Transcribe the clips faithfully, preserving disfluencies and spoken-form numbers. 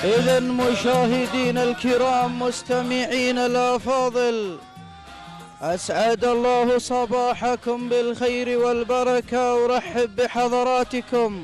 إذا مشاهدين الكرام مستمعين الأفاضل، أسعد الله صباحكم بالخير والبركة. أرحب بحضراتكم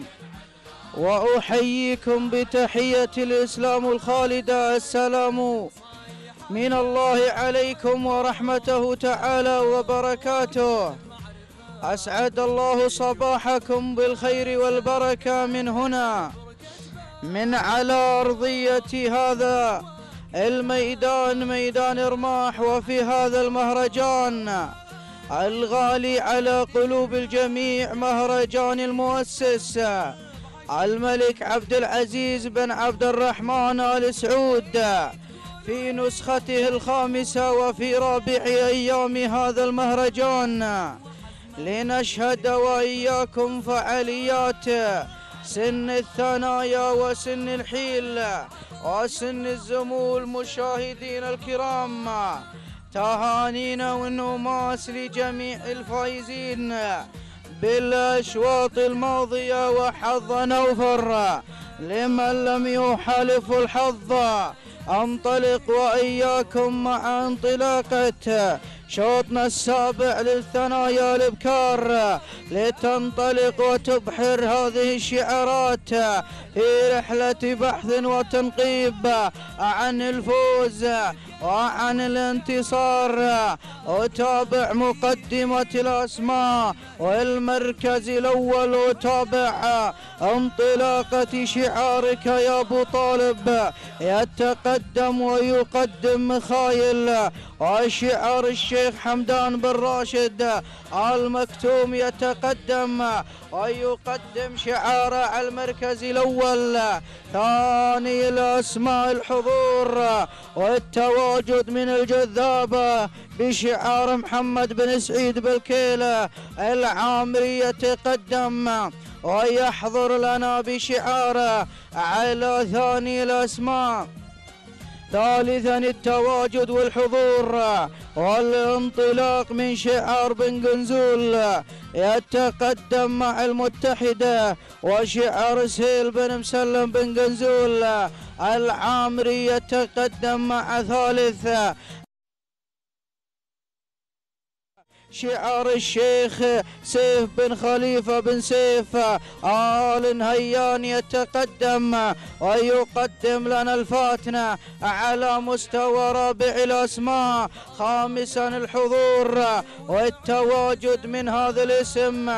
وأحييكم بتحية الإسلام الخالدة، السلام من الله عليكم ورحمته تعالى وبركاته. أسعد الله صباحكم بالخير والبركة من هنا، من على أرضية هذا الميدان، ميدان رماح، وفي هذا المهرجان الغالي على قلوب الجميع، مهرجان المؤسس الملك عبد العزيز بن عبد الرحمن آل سعود في نسخته الخامسة وفي رابع أيام هذا المهرجان، لنشهد وإياكم فعاليات سن الثنايا وسن الحيل وسن الزمول. مشاهدين الكرام، تهانينا والنماس لجميع الفائزين بالأشواط الماضية، وحظا أوفر لمن لم يحالف الحظ. انطلق وإياكم مع انطلاقة شوطنا السابع للثنايا الابكار، لتنطلق وتبحر هذه الشعارات في رحلة بحث وتنقيب عن الفوز وعن الانتصار. وتابع مقدمة الأسماء والمركز الأول، وتابع انطلاقة شعارك يا أبو طالب. يتقدم ويقدم مخايل، وشعار الشيخ حمدان بن راشد آل مكتوم يتقدم ويقدم شعاره على المركز الأول. ثاني الأسماء الحضور والتواجد من الجذابة بشعار محمد بن سعيد بالكيلة العامري يتقدم ويحضر لنا بشعاره على ثاني الأسماء. ثالثا التواجد والحضور والانطلاق من شعار بن قنزول يتقدم مع المتحدة، وشعار سهيل بن مسلم بن قنزول العامري يتقدم مع ثالث شعار الشيخ سيف بن خليفة بن سيف آل نهيان يتقدم ويقدم لنا الفاتنة على مستوى رابع الأسماء. خامسا الحضور والتواجد من هذا الاسم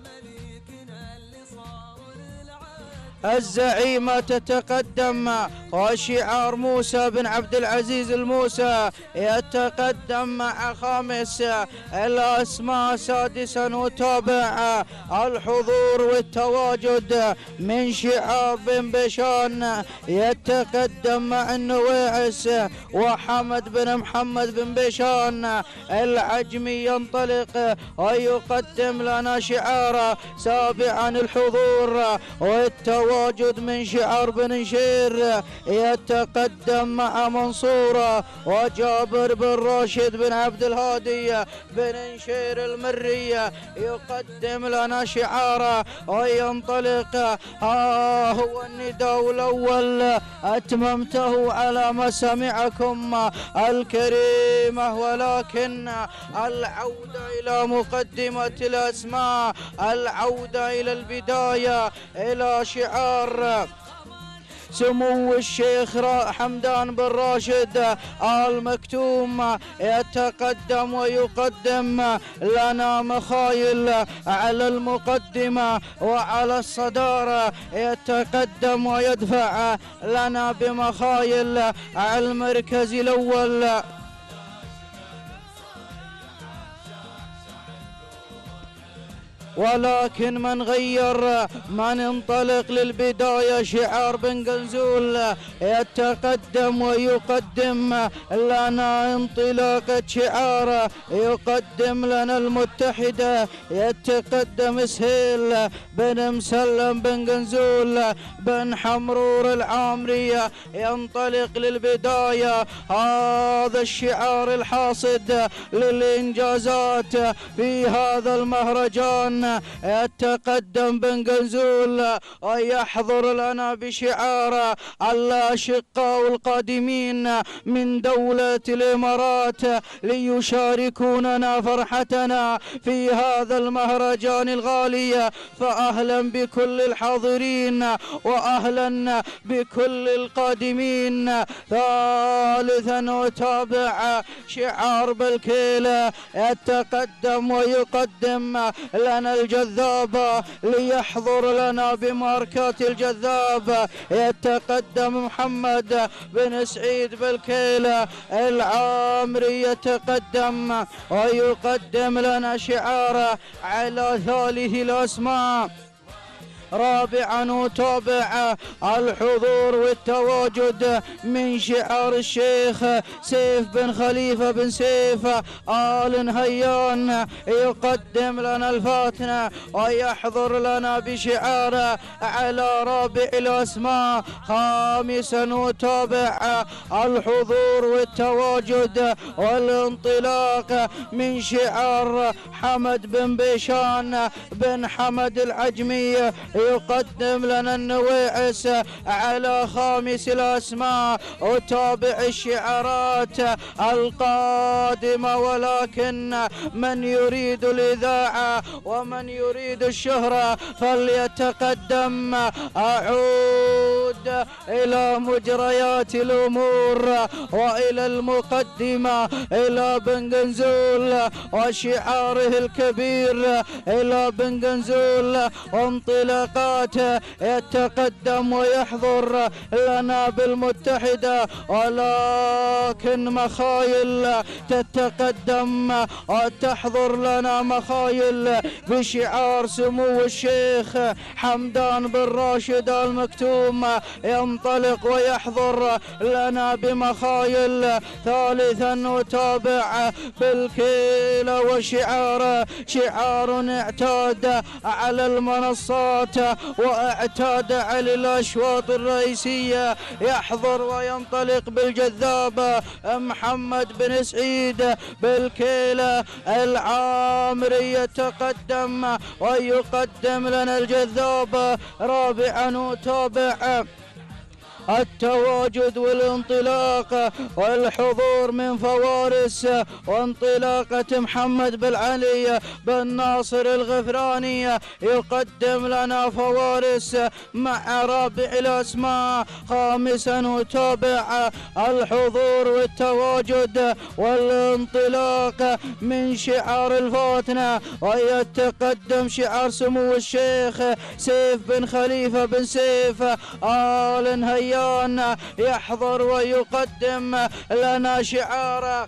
الزعيمة تتقدم، وشعار موسى بن عبد العزيز الموسى يتقدم مع خامس الأسماء. سادسا وتابع الحضور والتواجد من شعار بن بشان يتقدم مع النويعس، وحمد بن محمد بن بشان العجمي ينطلق ويقدم لنا شعاره. سابعا الحضور والتواجد واجد من شعار بن نشير يتقدم مع منصورة، وجابر بن راشد بن عبد الهادي بن نشير المرية يقدم لنا شعاره وينطلق. ها هو النداء الأول أتممته على مسامعكم الكريمة، ولكن العودة إلى مقدمة الأسماء، العودة إلى البداية، إلى شعار سمو الشيخ حمدان بن راشد آل مكتوم يتقدم ويقدم لنا مخايل على المقدمة وعلى الصدارة. يتقدم ويدفع لنا بمخايل على المركز الأول. ولكن من غير، من انطلق للبداية شعار بن قنزول يتقدم ويقدم لنا انطلاقة شعار، يقدم لنا المتحدة يتقدم سهيل بن مسلم بن قنزول بن حمرور العامرية ينطلق للبداية. هذا الشعار الحاصد للإنجازات في هذا المهرجان يتقدم بن قنزول ويحضر لنا بشعار الأشقاء القادمين من دولة الإمارات ليشاركوننا فرحتنا في هذا المهرجان الغالي. فأهلا بكل الحاضرين وأهلا بكل القادمين. ثالثا وتابع شعار بالكيل يتقدم ويقدم لنا الجذاب ليحضر لنا بماركات الجذاب. يتقدم محمد بن سعيد بالكيل العامري يتقدم ويقدم لنا شعار على ثالث الأسماء. رابعا وتابع الحضور والتواجد من شعار الشيخ سيف بن خليفة بن سيف آل نهيان يقدم لنا الفاتنة ويحضر لنا بشعار على رابع الأسماء. خامسا وتابع الحضور والتواجد والانطلاق من شعار حمد بن بيشان بن حمد العجمي يقدم لنا النويعس على خامس الأسماء. وتابع الشعارات القادمة، ولكن من يريد الإذاعة ومن يريد الشهرة فليتقدم. أعود إلى مجريات الأمور وإلى المقدمة إلى بن قنزول وشعاره الكبير إلى بن قنزول وانطلاق يتقدم ويحضر لنا بالمتحدة، ولكن مخايل تتقدم وتحضر لنا مخايل بشعار سمو الشيخ حمدان بن راشد المكتوم ينطلق ويحضر لنا بمخايل. ثالثا وتابع بالكيل وشعار شعار اعتاد على المنصات واعتاد على الأشواط الرئيسية. يحضر وينطلق بالجذاب محمد بن سعيد بالكيلة العامري يتقدم ويقدم لنا الجذاب. رابعا وتابع التواجد والانطلاق والحضور من فوارس وانطلاقة محمد بن علي بن ناصر الغفراني يقدم لنا فوارس مع رابع الأسماء. خامسا وتابع الحضور والتواجد والانطلاق من شعار الفاتنة ويتقدم شعار سمو الشيخ سيف بن خليفة بن سيف آل نهيان يحضر ويقدم لنا شعار.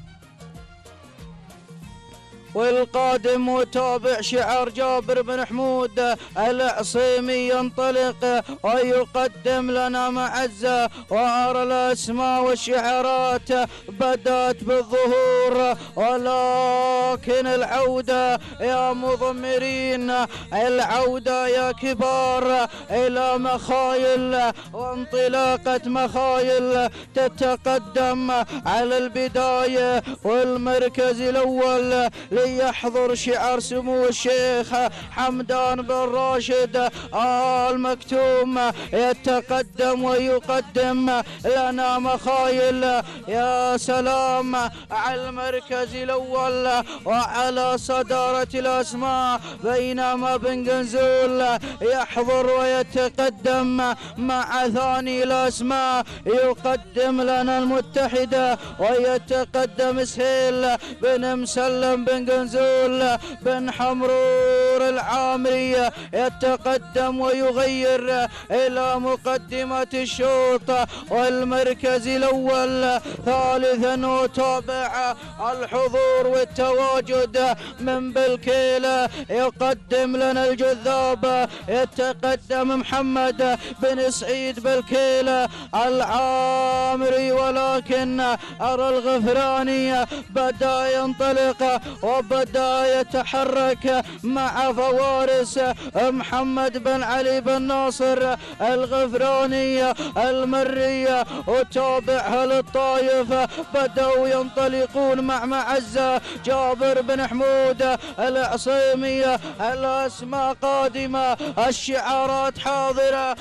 والقادم وتابع شعار جابر بن حمود العصيمي ينطلق ويقدم لنا معزة. وأرى الأسماء والشعارات بدأت بالظهور، ولكن العودة يا مضمرين، العودة يا كبار إلى مخايل وانطلاقة مخايل تتقدم على البداية والمركز الأول ليحضر شعار سمو الشيخ حمدان بن راشد آل مكتوم يتقدم ويقدم لنا مخايل. يا سلام على المركز الأول وعلى صدارة الأسماء، بينما بن قنزول يحضر ويتقدم مع ثاني الأسماء يقدم لنا المتحدة ويتقدم سهيل بن مسلم بن قنزول بن حمرور العامري يتقدم ويغير إلى مقدمة الشوط والمركز الأول. ثالثا وتابع الحضور والتواجد من بالكيلة يقدم لنا الجذاب يتقدم محمد بن سعيد بالكيلة العامري ولكن أرى الغفراني بدأ ينطلق وبدأ يتحرك مع فوارس محمد بن علي بن ناصر الغفراني المري. وتابعها للطايف بدأوا ينطلقون مع معزة جابر بن حمود العصيمي. الأسماء قادمة، الشعارات حاضرة،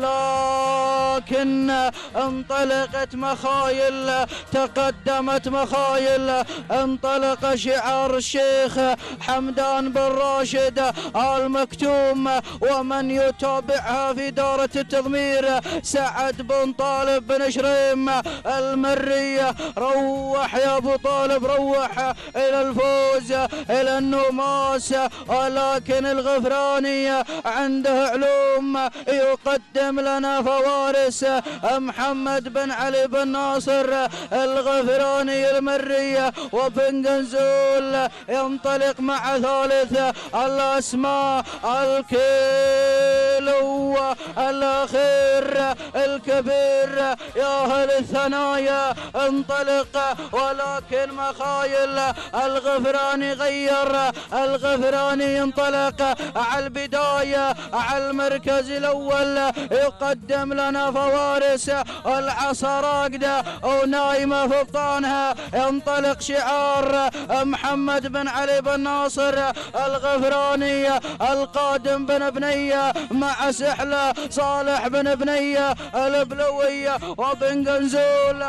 ولكن انطلقت مخايل، تقدمت مخايل. انطلق شعار الشيخ حمدان بن راشد المكتوم، ومن يتابعها في دارة التضمير سعد بن طالب بن شريم المري. روح يا ابو طالب، روح الى الفوز، الى النوماس. ولكن الغفراني عنده علوم، يقدم لنا فوارس محمد بن علي بن ناصر الغفراني المري. وبن قنزول ينطلق مع ثالث الاسماء الكيلو الاخير الكبير يا اهل الثنايا. انطلق ولكن مخايل الغفراني غير، الغفراني ينطلق على البدايه على المركز الاول، يقدم لنا فوارس العصا راقده ونايمه في بطانها. ينطلق شعار محمد بن علي بن ناصر الغفراني القادم بن بنيه مع سحله صالح بن بنيه البلويه وبن قنزول.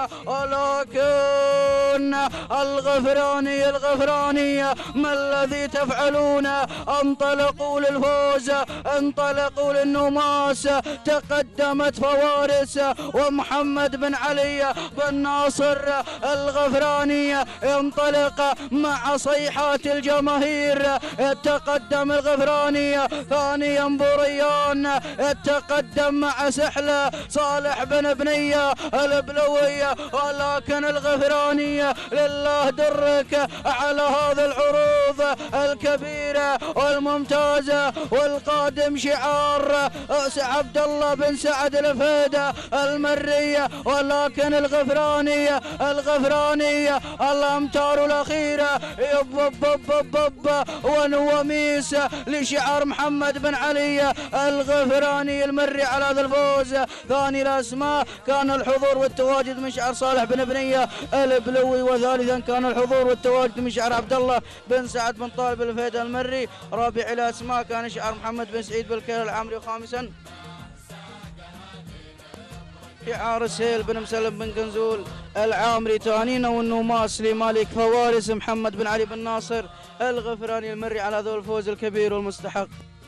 ولكن الغفراني الغفراني ما الذي تفعلون؟ انطلقوا للفوز، انطلقوا للنوماس. تقدمت فوارس ومحمد بن علي بن ناصر الغفراني ينطلق مع صيحات الجماهير. يتقدم الغفراني ثانيا بوريان، يتقدم مع سحله صالح بن بنيه البلويه. ولكن الغفراني لله درك على هذا العروض الكبيره والممتازه. والقادم شعار عبد الله بن سعد الفيده المريه. ولكن الغفراني الغفراني الامتار الاخيره يب بب بب ونوميس لشعار محمد بن علي الغفراني المري على هذا الفوز. ثاني الاسماء كان الحضور والتواجد من شعار صالح بن بنيه البلوي، وثالثا كان الحضور والتواجد من شعار عبد الله بن سعد بن طالب الفيد المري. رابع الاسماء كان شعار محمد بن سعيد بالكيل العمري. وخامسا شعار سهيل بن مسلم بن قنزول العامري. تهانينا والنوماس لمالك فوارس محمد بن علي بن ناصر الغفراني المري على ذو الفوز الكبير والمستحق.